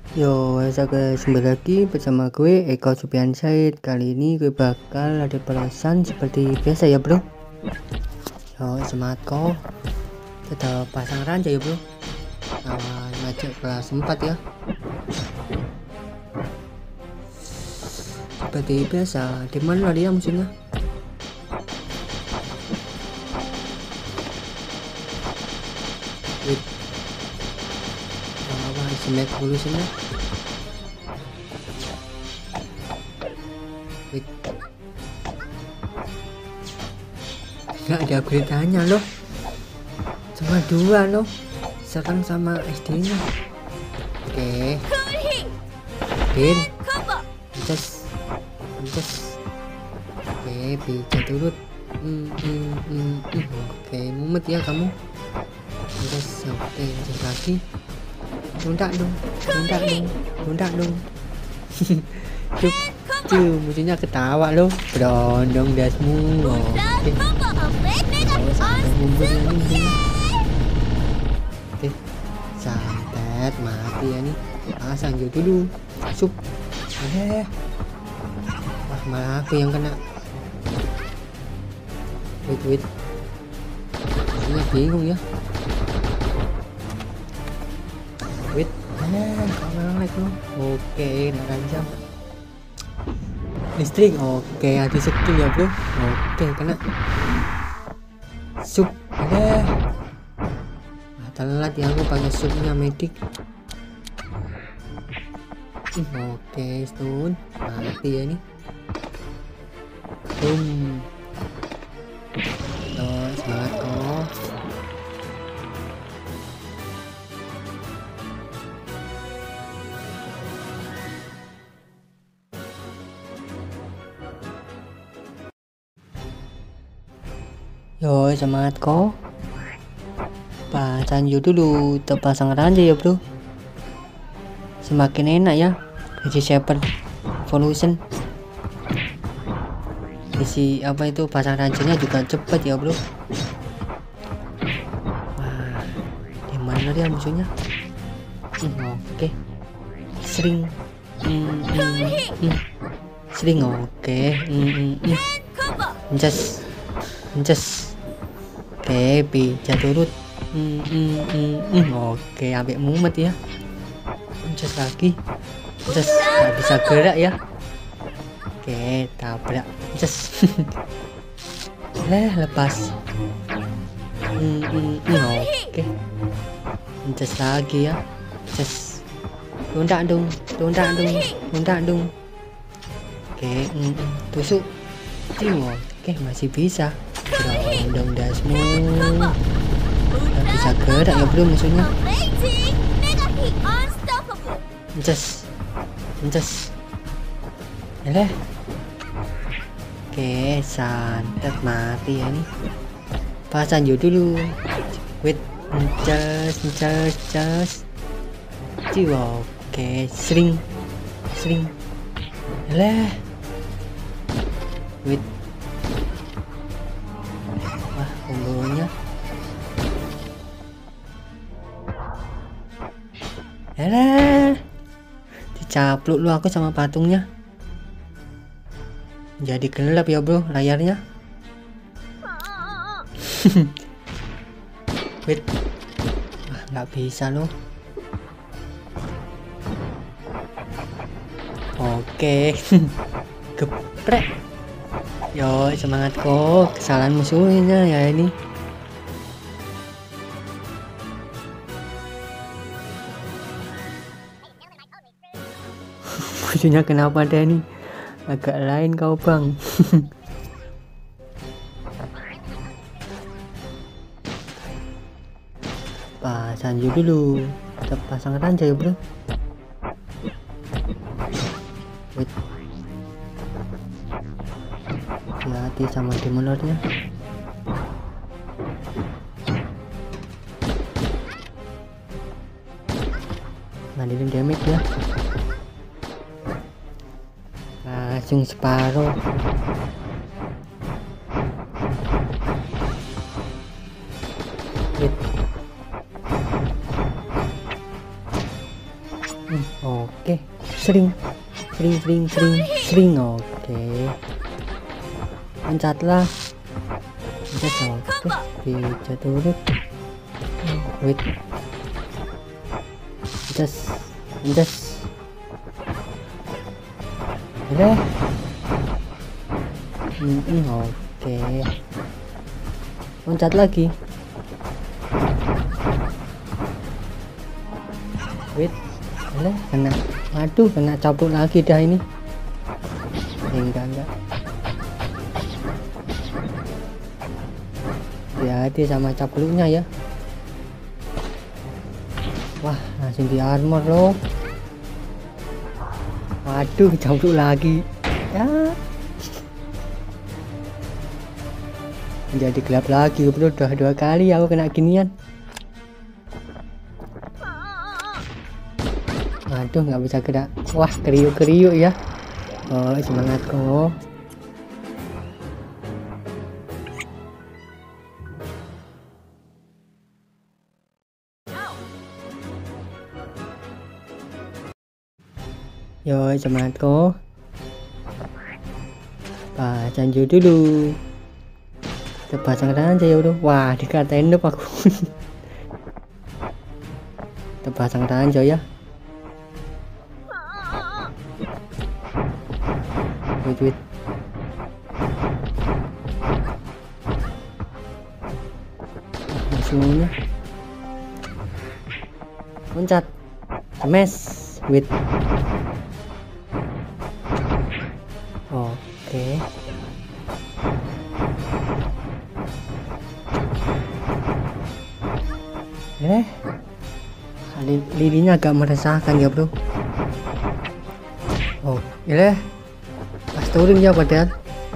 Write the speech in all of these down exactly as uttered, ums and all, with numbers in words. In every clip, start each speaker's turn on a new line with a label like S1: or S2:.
S1: Yo, saya guys, kembali lagi bersama gue Eko Supian Said. Kali ini gue bakal ada perasan seperti biasa ya bro. Yo, semangat kok. Tetap pasang ranjau ya bro. Awan ngajak kelas empat ya. Seperti biasa, di mana dia musuhnya? Wait. Apa semet dulu sini? Wait. Nggak ada beritanya loh. Cuma dua loh. Serang sama S D nya. Oke. Bin. Just. Just. Oke, bisa turut. Hmm, hmm, hmm, hmm. Oke, mumet ya kamu. Just. Oke, just lagi. Lundak dong, lundak dong, lundak dong. Cuk, tuh musuhnya ketawa loh. Berondong dasmu. Oke. Oke, santet mati ya nih. Pasang jauh dulu. Sup. Eh. Wah, malah aku yang kena. Wait, wait. Musuhnya bingung ya. Wait, eh, kamera like lo. Oke, naranjang. Listrik, oke, ada skill ya bro. Oke, kena. Sup, ada. Nah, telat ya aku pakai supnya medik. Oke, stun, mati ya nih. Boom. Tuh, semangat kok. Yo, semangat kok. Pasang dulu, terpasang ranjau ya bro. Semakin enak ya. Isi Shepherd Evolution. Isi apa itu pasang ranjaunya juga cepet ya bro. Wah, dimana dia musuhnya? Hmm, oke. Okay. Sering. Hmm, hmm, hmm. Sering oke. Okay. Hmm, hmm, hmm. Just, just. Oke, bisa turut. Hmm, hmm, hmm, hmm. Oke, ambek mumet ya. Just lagi. Just nggak bisa gerak ya. Oke, tabrak. Just. Leh, lepas. Hmm, hmm, hmm. Oke. Just lagi ya. Just. Lundak dong, lundak dong, lundak dong. Oke, hmm, hmm. Tusuk. Oke, masih bisa. Berondong dasmu. Gak bisa gerak ya bro musuhnya. Just, just. Yalah. Oke, santet mati ya nih. Pasang dulu. Wait, just, just, just. Jiwa. Oke, sering, sering. Yalah. Wait. Wah, kombonya. Yalah. Dicapluk lu aku sama patungnya. Jadi gelap ya bro layarnya. Wait. Wah, nggak bisa loh. Oke. Geprek. Yo, semangat kok. Kesalahan musuhnya ya ini. Musuhnya kenapa deh nih? Agak lain kau bang. Pasang dulu. Kita pasang ranjau bro. Wait. Hati-hati sama demon lordnya. Ngandelin damage ya. Langsung separuh. Wait. Hmm, oke, sering, sering, sering, sering, sering. Oke, loncatlah, loncat. Oke, pijat turut. Wait, just, just, udah. Hmm, hmm, oke, loncat lagi. Wait, udah kena. Aduh, kena capluk lagi dah ini. Eh, enggak enggak. Hati-hati sama capluknya ya. Wah, langsung di armor loh. Waduh, capluk lagi ya. Jadi gelap lagi bro. Udah dua kali aku kena ginian. Aduh, nggak bisa gerak. Wah, kriuk-kriuk ya. Oh, semangat kok. Yo, semangat kok. Baca dulu. Terpasang aja ya bro. Wah, dikatain noob aku. Terpasang aja ya. Wait, wait. Musuhnya loncat, smash, wait. Oke. Eh, lilinya agak meresahkan ya bro. Oh, ini pas turun ya padahal.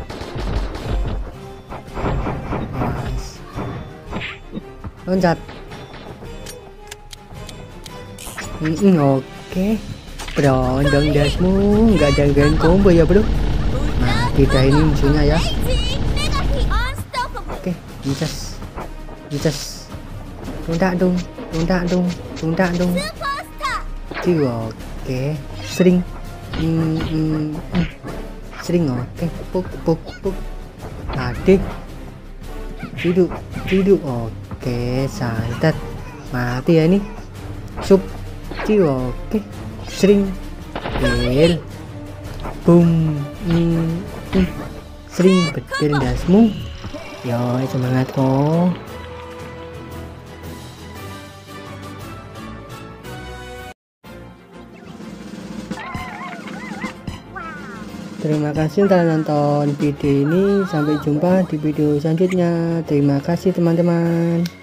S1: Mas. Loncat. Mm -mm, oke. Berondong dasmu, nggak ada grand combo ya bro. Nah, kita ini musuhnya ya. Oke, incas, incas. Tunda dong, tunda dong, tunda dong. Oke, sering. Hmm, hmm, hmm. Sering. Oke, puk puk puk. Adik, hidup, hidup. Oke, santet. Mati ya ini. Sup. Oke, sering. Kill. Boom. Hmm, hmm. Sering betul dasmu. Yo, semangat kok. Terima kasih telah nonton video ini. Sampai jumpa di video selanjutnya. Terima kasih teman-teman.